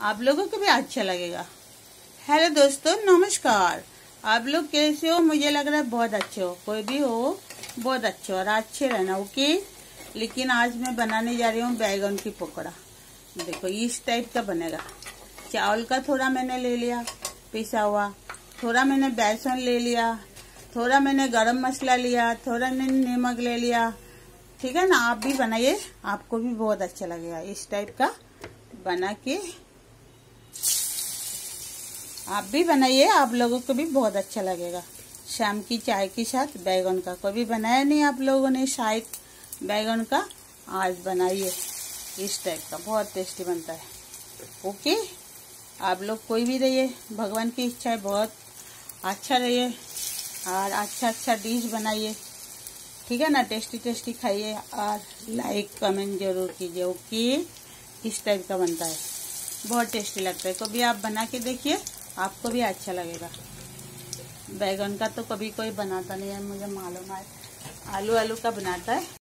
आप लोगों को भी अच्छा लगेगा। हेलो दोस्तों, नमस्कार। आप लोग कैसे हो? मुझे लग रहा है बहुत अच्छे हो। कोई भी हो बहुत अच्छे हो और अच्छे रहना, ओके। लेकिन आज मैं बनाने जा रही हूँ बैगन की पकौड़ा। देखो इस टाइप का बनेगा। चावल का थोड़ा मैंने ले लिया पिसा हुआ, थोड़ा मैंने बेसन ले लिया, थोड़ा मैंने गरम मसाला लिया, थोड़ा मैंने नमक ले लिया। ठीक है ना? आप भी बनाइए, आपको भी बहुत अच्छा लगेगा। इस टाइप का बना के आप भी बनाइए, आप लोगों को भी बहुत अच्छा लगेगा। शाम की चाय के साथ बैगन का कभी बनाया नहीं आप लोगों ने शायद बैगन का, आज बनाइए। इस टाइप का बहुत टेस्टी बनता है, ओके। आप लोग कोई भी रहिए, भगवान की इच्छा है बहुत अच्छा रहिए और अच्छा अच्छा डिश बनाइए, ठीक है ना? टेस्टी टेस्टी खाइए और लाइक कमेंट जरूर कीजिए, ओके। इस टाइप का बनता है, बहुत टेस्टी लगता है। कभी आप बना के देखिए, आपको भी अच्छा लगेगा। बैगन का तो कभी कोई बनाता नहीं है, मुझे मालूम है। आलू का बनाता है।